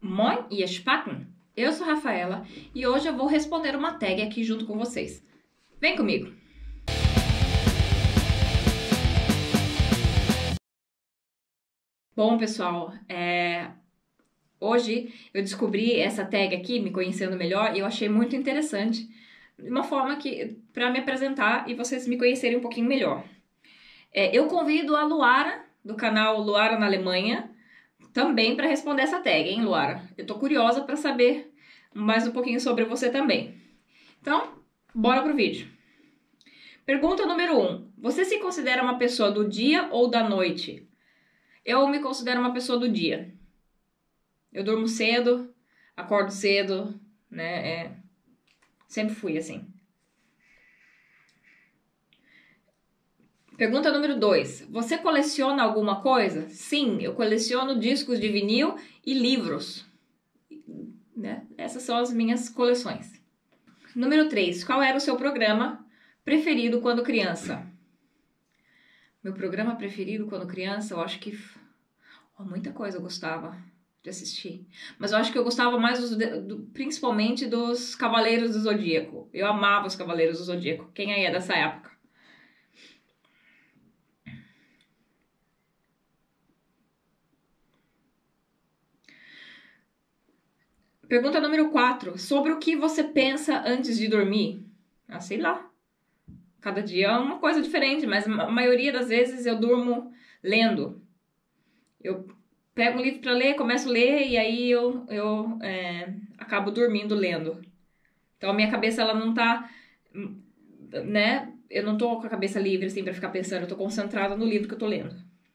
Moin ihr Spacken! Eu sou a Rafaela e hoje eu vou responder uma tag aqui junto com vocês. Vem comigo! Bom, pessoal, hoje eu descobri essa tag aqui, me conhecendo melhor, e eu achei muito interessante. De uma forma que para me apresentar e vocês me conhecerem um pouquinho melhor. Eu convido a Luara, do canal Luara na Alemanha, também para responder essa tag, hein, Luara? Eu tô curiosa para saber mais um pouquinho sobre você também. Então, bora pro vídeo. Pergunta número 1. Você se considera uma pessoa do dia ou da noite? Eu me considero uma pessoa do dia. Eu durmo cedo, acordo cedo, né? Sempre fui assim. Pergunta número 2. Você coleciona alguma coisa? Sim, eu coleciono discos de vinil e livros. Né? Essas são as minhas coleções. Número 3. Qual era o seu programa preferido quando criança? Meu programa preferido quando criança, eu acho que... muita coisa eu gostava de assistir. Mas eu acho que eu gostava mais, principalmente, dos Cavaleiros do Zodíaco. Eu amava os Cavaleiros do Zodíaco. Quem aí é dessa época? Pergunta número 4. Sobre o que você pensa antes de dormir? Ah, sei lá. Cada dia é uma coisa diferente, mas a maioria das vezes eu durmo lendo. Eu pego um livro para ler, começo a ler e aí eu acabo dormindo lendo. Então a minha cabeça ela não tá, né? Eu não tô com a cabeça livre assim para ficar pensando, eu tô concentrada no livro que eu tô lendo.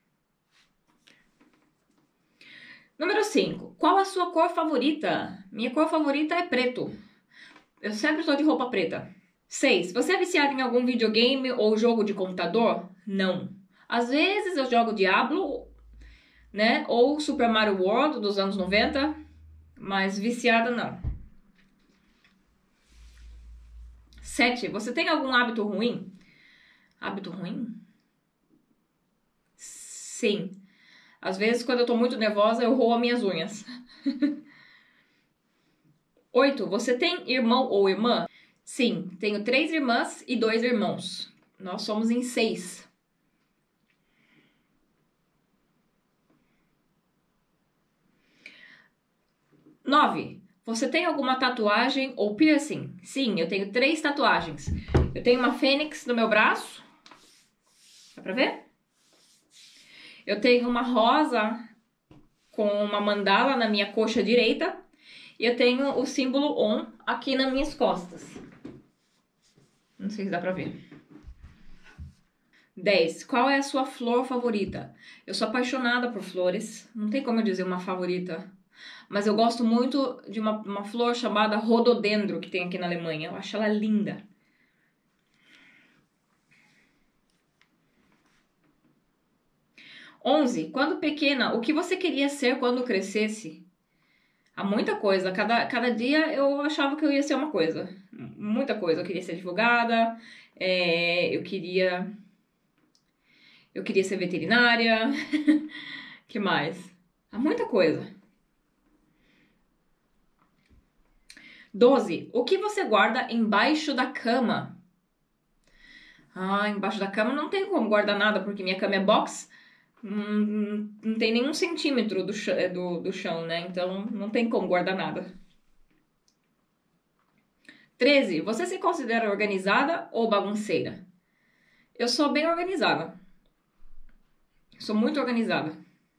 Número 5. Qual a sua cor favorita? Minha cor favorita é preto. Eu sempre estou de roupa preta. 6. Você é viciado em algum videogame ou jogo de computador? Não. Às vezes eu jogo Diablo, né? Ou Super Mario World dos anos 90, mas viciada não. 7. Você tem algum hábito ruim? Hábito ruim? Sim. Às vezes, quando eu tô muito nervosa, eu roo as minhas unhas. 8. Você tem irmão ou irmã? Sim, tenho 3 irmãs e 2 irmãos. Nós somos em 6. 9. Você tem alguma tatuagem ou piercing? Sim, eu tenho 3 tatuagens. Eu tenho uma fênix no meu braço. Dá pra ver? Eu tenho uma rosa com uma mandala na minha coxa direita. E eu tenho o símbolo ON aqui nas minhas costas. Não sei se dá pra ver. 10. Qual é a sua flor favorita? Eu sou apaixonada por flores. Não tem como eu dizer uma favorita. Mas eu gosto muito de uma flor chamada rododendro que tem aqui na Alemanha. Eu acho ela linda. 11. Quando pequena, o que você queria ser quando crescesse? Há muita coisa. Cada dia eu achava que eu ia ser uma coisa. Muita coisa. Eu queria ser advogada. Eu queria ser veterinária. Que mais? Há muita coisa. 12. O que você guarda embaixo da cama? Embaixo da cama não tem como guardar nada, porque minha cama é box. Não tem nenhum centímetro do chão, né? Então não tem como guardar nada. 13. Você se considera organizada ou bagunceira? Eu sou bem organizada. Sou muito organizada.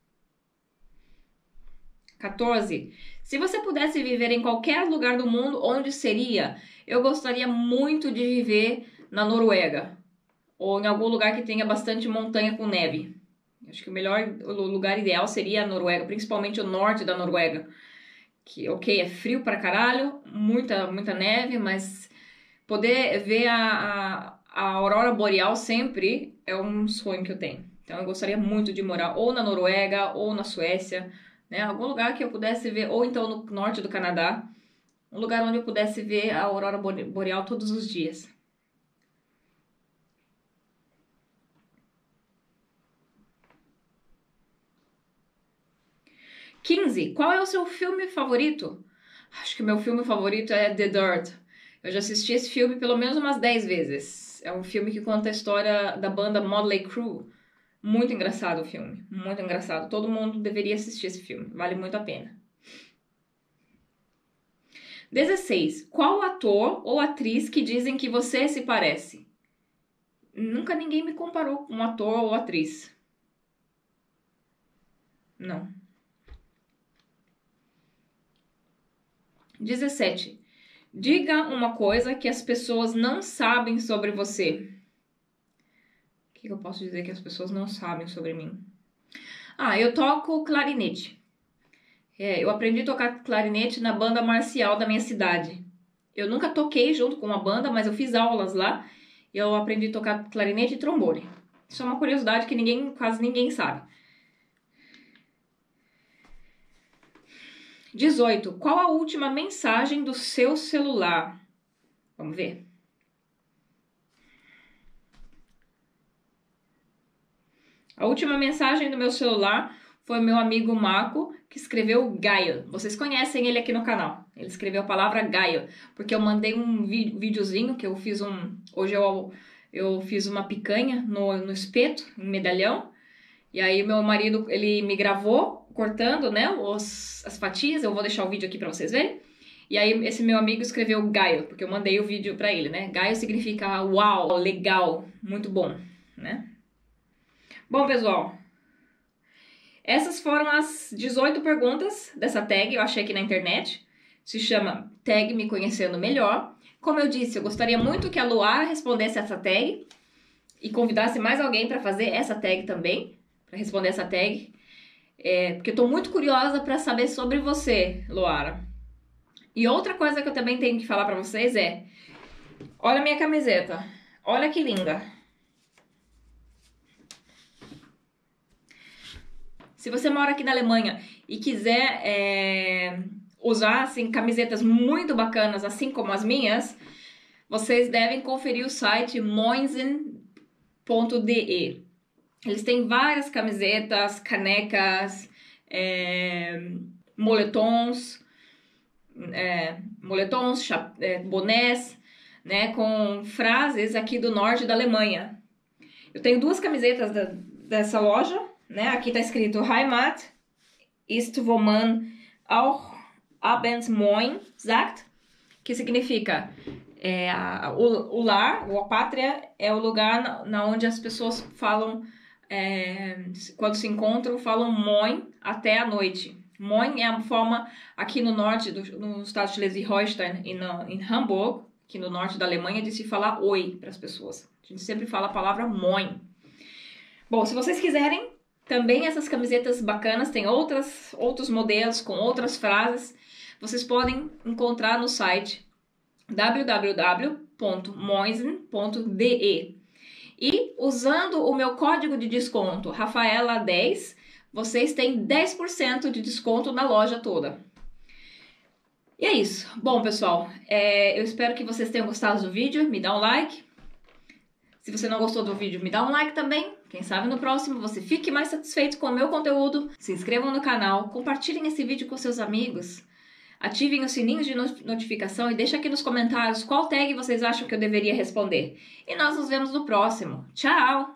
14. Se você pudesse viver em qualquer lugar do mundo, onde seria? Eu gostaria muito de viver na Noruega. Ou em algum lugar que tenha bastante montanha com neve. Acho que o lugar ideal seria a Noruega, principalmente o norte da Noruega. Que, ok, é frio pra caralho, muita neve, mas poder ver a aurora boreal sempre é um sonho que eu tenho. Então eu gostaria muito de morar ou na Noruega ou na Suécia, né? Algum lugar que eu pudesse ver, ou então no norte do Canadá, um lugar onde eu pudesse ver a aurora boreal todos os dias. 15. Qual é o seu filme favorito? Acho que o meu filme favorito é The Dirt. Eu já assisti esse filme pelo menos umas 10 vezes. É um filme que conta a história da banda Mötley Crüe. Muito engraçado o filme, muito engraçado. Todo mundo deveria assistir esse filme, vale muito a pena. 16. Qual ator ou atriz que dizem que você se parece? Nunca ninguém me comparou com um ator ou atriz. Não. 17. Diga uma coisa que as pessoas não sabem sobre você. O que eu posso dizer que as pessoas não sabem sobre mim? Eu toco clarinete. Eu aprendi a tocar clarinete na banda marcial da minha cidade. Eu nunca toquei junto com uma banda, mas eu fiz aulas lá e eu aprendi a tocar clarinete e trombone. Isso é uma curiosidade que quase ninguém sabe. 18. Qual a última mensagem do seu celular? Vamos ver. A última mensagem do meu celular foi meu amigo Marco, que escreveu Gaia. Vocês conhecem ele aqui no canal. Ele escreveu a palavra Gaia, porque eu mandei um videozinho que eu fiz Hoje eu fiz uma picanha no espeto, em medalhão. E aí meu marido, ele me gravou cortando, né, as fatias. Eu vou deixar o vídeo aqui pra vocês verem. E aí esse meu amigo escreveu Gaia, porque eu mandei o vídeo pra ele, né? Gaia significa uau, legal, muito bom, né? Bom, pessoal, essas foram as 18 perguntas dessa tag, eu achei aqui na internet. Se chama Tag Me Conhecendo Melhor. Como eu disse, eu gostaria muito que a Luara respondesse essa tag e convidasse mais alguém para fazer essa tag também, para responder essa tag. Porque eu tô muito curiosa para saber sobre você, Luara. E outra coisa que eu também tenho que falar para vocês é: olha a minha camiseta, olha que linda. Se você mora aqui na Alemanha e quiser usar assim, camisetas muito bacanas, assim como as minhas, vocês devem conferir o site moinsen.de. Eles têm várias camisetas, canecas, moletons, bonés, né, com frases aqui do norte da Alemanha. Eu tenho duas camisetas dessa loja. Né? Aqui está escrito Heimat ist wo man auch abends moin sagt, que significa o lar, ou a pátria, é o lugar na onde as pessoas falam, quando se encontram, falam moin até a noite. Moin é a forma aqui no norte, no estado de Schleswig-Holstein e em Hamburg, aqui no norte da Alemanha, de se falar oi para as pessoas. A gente sempre fala a palavra moin. Bom, se vocês quiserem, também essas camisetas bacanas, tem outros modelos com outras frases. Vocês podem encontrar no site www.moinsen.de. E usando o meu código de desconto Rafaela10, vocês têm 10% de desconto na loja toda. E é isso. Bom, pessoal, eu espero que vocês tenham gostado do vídeo. Me dá um like. Se você não gostou do vídeo, me dá um like também. Quem sabe no próximo você fique mais satisfeito com o meu conteúdo. Se inscrevam no canal, compartilhem esse vídeo com seus amigos. Ativem o sininho de notificação e deixem aqui nos comentários qual tag vocês acham que eu deveria responder. E nós nos vemos no próximo. Tchau!